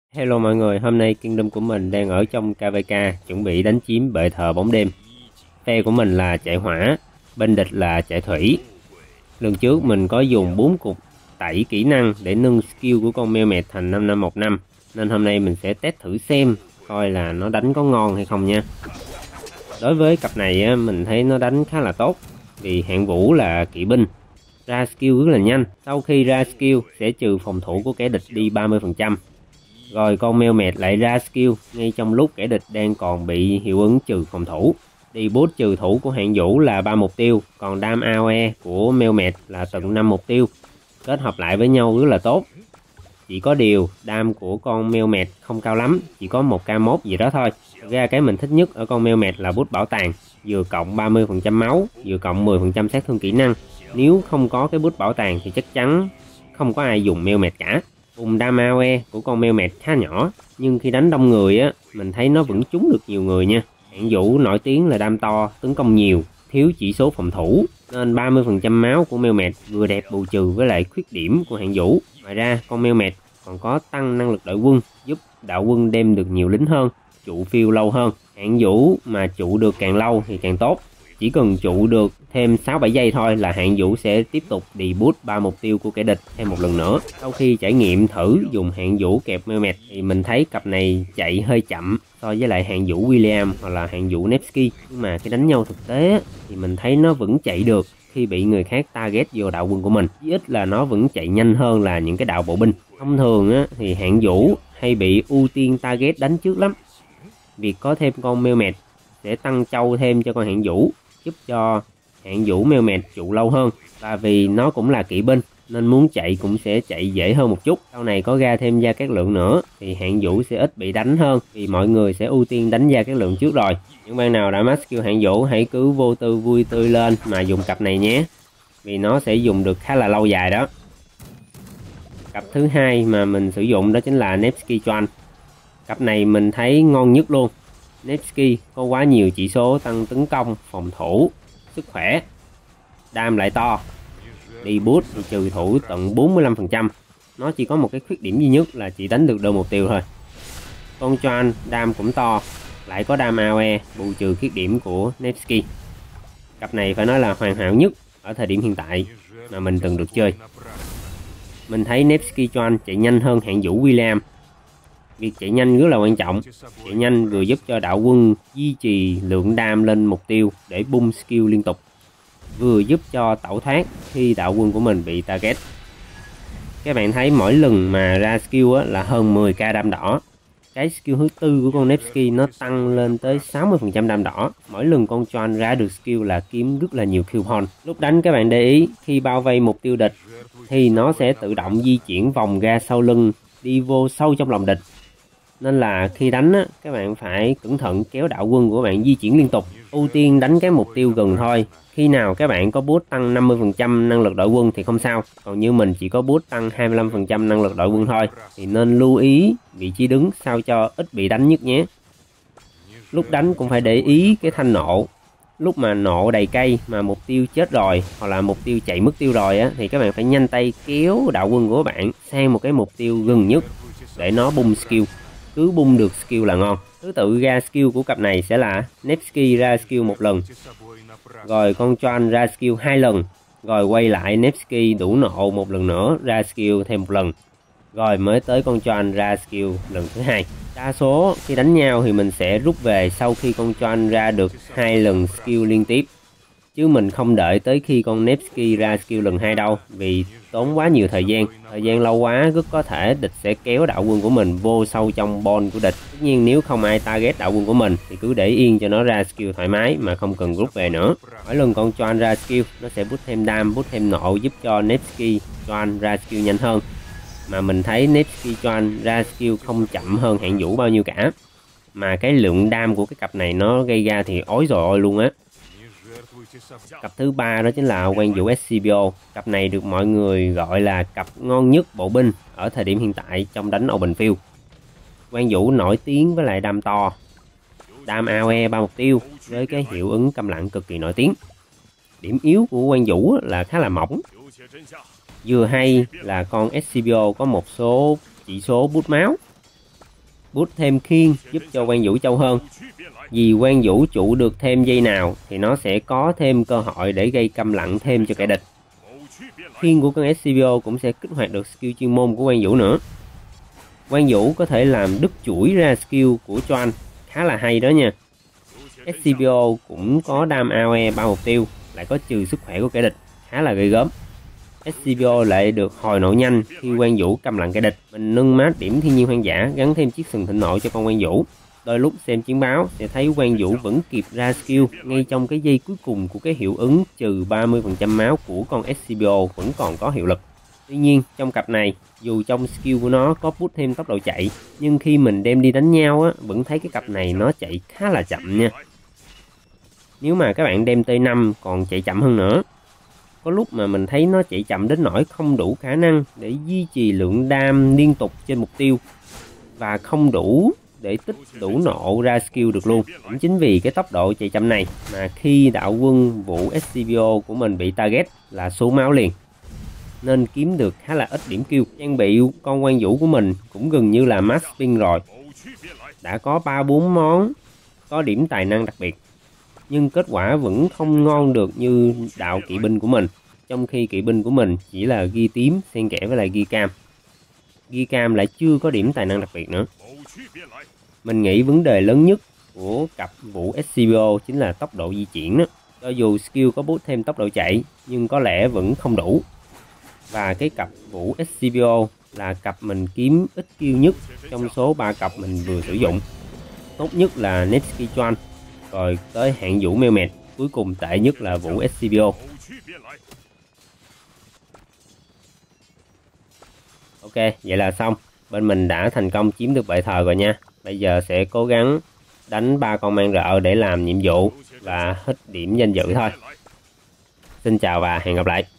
Hello mọi người, hôm nay Kingdom của mình đang ở trong KVK chuẩn bị đánh chiếm bệ thờ bóng đêm. Phe của mình là chạy hỏa, bên địch là chạy thủy. Lần trước mình có dùng 4 cục tẩy kỹ năng để nâng skill của con Mehmet thành 5515. Nên hôm nay mình sẽ test thử xem coi là nó đánh có ngon hay không nha. Đối với cặp này mình thấy nó đánh khá là tốt vì hạng vũ là kỵ binh. Ra skill rất là nhanh, sau khi ra skill sẽ trừ phòng thủ của kẻ địch đi 30%. Rồi con Mehmet lại ra skill ngay trong lúc kẻ địch đang còn bị hiệu ứng trừ phòng thủ. Thì boost trừ thủ của hạng vũ là 3 mục tiêu, còn đam AOE của Mehmet là tận 5 mục tiêu. Kết hợp lại với nhau rất là tốt. Chỉ có điều đam của con Mehmet không cao lắm, chỉ có 1k1 gì đó thôi. Thực ra cái mình thích nhất ở con Mehmet là boost bảo tàng, vừa cộng 30% máu, vừa cộng 10% sát thương kỹ năng. Nếu không có cái boost bảo tàng thì chắc chắn không có ai dùng Mehmet cả. Vùng đam AOE của con Mehmet khá nhỏ, nhưng khi đánh đông người mình thấy nó vẫn trúng được nhiều người nha. Hạng vũ nổi tiếng là đam to, tấn công nhiều, thiếu chỉ số phòng thủ, nên 30% máu của Mehmet vừa đẹp bù trừ với lại khuyết điểm của hạng vũ. Ngoài ra con Mehmet còn có tăng năng lực đội quân, giúp đạo quân đem được nhiều lính hơn, trụ phiêu lâu hơn. Hạng vũ mà trụ được càng lâu thì càng tốt. Chỉ cần trụ được thêm 6-7 giây thôi là hạng vũ sẽ tiếp tục deboost 3 mục tiêu của kẻ địch thêm một lần nữa. Sau khi trải nghiệm thử dùng hạng vũ kẹp Mehmet thì mình thấy cặp này chạy hơi chậm so với lại hạng vũ William hoặc là hạng vũ Nevsky. Nhưng mà khi đánh nhau thực tế thì mình thấy nó vẫn chạy được khi bị người khác target vô đạo quân của mình. Chí ít là nó vẫn chạy nhanh hơn là những cái đạo bộ binh. Thông thường thì hạng vũ hay bị ưu tiên target đánh trước lắm. Việc có thêm con Mehmet sẽ tăng trâu thêm cho con hạng vũ, giúp cho hạng vũ Mehmet trụ lâu hơn. Và vì nó cũng là kỵ binh nên muốn chạy cũng sẽ chạy dễ hơn một chút. Sau này có ra thêm Gia Cát Lượng nữa thì hạng vũ sẽ ít bị đánh hơn, vì mọi người sẽ ưu tiên đánh Gia Cát Lượng trước rồi. Những bạn nào đã max skill hạng vũ hãy cứ vô tư vui tươi lên mà dùng cặp này nhé, vì nó sẽ dùng được khá là lâu dài đó. Cặp thứ hai mà mình sử dụng đó chính là Nevsky Chuan. Cặp này mình thấy ngon nhất luôn. Nevsky có quá nhiều chỉ số tăng tấn công, phòng thủ, sức khỏe, đam lại to, đi boost thì trừ thủ tận 45%. Nó chỉ có một cái khuyết điểm duy nhất là chỉ đánh được đơn mục tiêu thôi. Con Chuan đam cũng to, lại có đam AOE bù trừ khuyết điểm của Nevsky. Cặp này phải nói là hoàn hảo nhất ở thời điểm hiện tại mà mình từng được chơi. Mình thấy Nevsky Chuan chạy nhanh hơn hạng vũ William. Việc chạy nhanh rất là quan trọng. Chạy nhanh vừa giúp cho đạo quân duy trì lượng đam lên mục tiêu để bung skill liên tục, vừa giúp cho tẩu thoát khi đạo quân của mình bị target. Các bạn thấy mỗi lần mà ra skill là hơn 10k đam đỏ. Cái skill thứ tư của con Nevsky nó tăng lên tới 60% đam đỏ. Mỗi lần con Chuan ra được skill là kiếm rất là nhiều kill point. Lúc đánh các bạn để ý, khi bao vây mục tiêu địch thì nó sẽ tự động di chuyển vòng ra sau lưng, đi vô sâu trong lòng địch. Nên là khi đánh các bạn phải cẩn thận kéo đạo quân của bạn di chuyển liên tục. Ưu tiên đánh cái mục tiêu gần thôi. Khi nào các bạn có boost tăng 50% năng lực đội quân thì không sao. Còn như mình chỉ có boost tăng 25% năng lực đội quân thôi thì nên lưu ý vị trí đứng sao cho ít bị đánh nhất nhé. Lúc đánh cũng phải để ý cái thanh nộ. Lúc mà nộ đầy cây mà mục tiêu chết rồi hoặc là mục tiêu chạy mất tiêu rồi thì các bạn phải nhanh tay kéo đạo quân của bạn sang một cái mục tiêu gần nhất để nó bung skill. Cứ bung được skill là ngon. Thứ tự ra skill của cặp này sẽ là Nevsky ra skill một lần, rồi con Chuan ra skill 2 lần, rồi quay lại Nevsky đủ nộ một lần nữa ra skill thêm một lần, rồi mới tới con Chuan ra skill lần thứ hai. Đa số khi đánh nhau thì mình sẽ rút về sau khi con Chuan ra được 2 lần skill liên tiếp, chứ mình không đợi tới khi con Nevsky ra skill lần 2 đâu, vì tốn quá nhiều thời gian. Thời gian lâu quá rất có thể địch sẽ kéo đạo quân của mình vô sâu trong bon của địch. Tất nhiên nếu không ai target đạo quân của mình thì cứ để yên cho nó ra skill thoải mái mà không cần rút về nữa. Mỗi lần con Chuan ra skill nó sẽ boost thêm đam, boost thêm nộ, giúp cho Nevsky Chuan ra skill nhanh hơn. Mà mình thấy Nevsky Chuan ra skill không chậm hơn hạng vũ bao nhiêu cả. Mà cái lượng đam của cái cặp này nó gây ra thì ối rồi ôi luôn á. Cặp thứ ba đó chính là Quan Vũ SCPO. Cặp này được mọi người gọi là cặp ngon nhất bộ binh ở thời điểm hiện tại trong đánh Open Field. Quan Vũ nổi tiếng với lại đam to, đam AOE 3 mục tiêu với cái hiệu ứng câm lặng cực kỳ nổi tiếng. Điểm yếu của Quan Vũ là khá là mỏng. Vừa hay là con SCPO có một số chỉ số boost máu, Bút thêm khiên giúp cho quan vũ trâu hơn. Vì quan vũ trụ được thêm dây nào thì nó sẽ có thêm cơ hội để gây câm lặng thêm cho kẻ địch. Khiên của con SCPO cũng sẽ kích hoạt được skill chuyên môn của quan vũ nữa. Quan vũ có thể làm đứt chuỗi ra skill của Choan, khá là hay đó nha. SCPO cũng có đam AOE 3 mục tiêu, lại có trừ sức khỏe của kẻ địch, khá là ghê gớm. SCPO lại được hồi nộ nhanh khi quan vũ cầm lặng kẻ địch. Mình nâng mát điểm thiên nhiên hoang dã, gắn thêm chiếc sừng thịnh nộ cho con quan vũ. Đôi lúc xem chiến báo sẽ thấy quan vũ vẫn kịp ra skill ngay trong cái giây cuối cùng của cái hiệu ứng trừ 30% máu của con SCPO vẫn còn có hiệu lực. Tuy nhiên trong cặp này, dù trong skill của nó có boost thêm tốc độ chạy, nhưng khi mình đem đi đánh nhau á, vẫn thấy cái cặp này nó chạy khá là chậm nha. Nếu mà các bạn đem T5 còn chạy chậm hơn nữa. Có lúc mà mình thấy nó chạy chậm đến nỗi không đủ khả năng để duy trì lượng đam liên tục trên mục tiêu, và không đủ để tích đủ nộ ra skill được luôn. Cũng chính vì cái tốc độ chạy chậm này mà khi đạo quân vũ SCPO của mình bị target là số máu liền, nên kiếm được khá là ít điểm kill. Trang bị con quan vũ của mình cũng gần như là max pin rồi, đã có 3-4 món có điểm tài năng đặc biệt, nhưng kết quả vẫn không ngon được như đạo kỵ binh của mình. Trong khi kỵ binh của mình chỉ là ghi tím xen kẽ với lại ghi cam. Ghi cam lại chưa có điểm tài năng đặc biệt nữa. Mình nghĩ vấn đề lớn nhất của cặp vũ SCPO chính là tốc độ di chuyển đó. Cho dù skill có boost thêm tốc độ chạy nhưng có lẽ vẫn không đủ. Và cái cặp vũ SCPO là cặp mình kiếm ít kill nhất trong số 3 cặp mình vừa sử dụng. Tốt nhất là Nevsky Choan, rồi tới hạng vũ Mehmet, cuối cùng tệ nhất là vũ SCPO. Ok, vậy là xong. Bên mình đã thành công chiếm được bệ thờ rồi nha. Bây giờ sẽ cố gắng đánh 3 con mang rợ để làm nhiệm vụ và hít điểm danh dự thôi. Xin chào và hẹn gặp lại.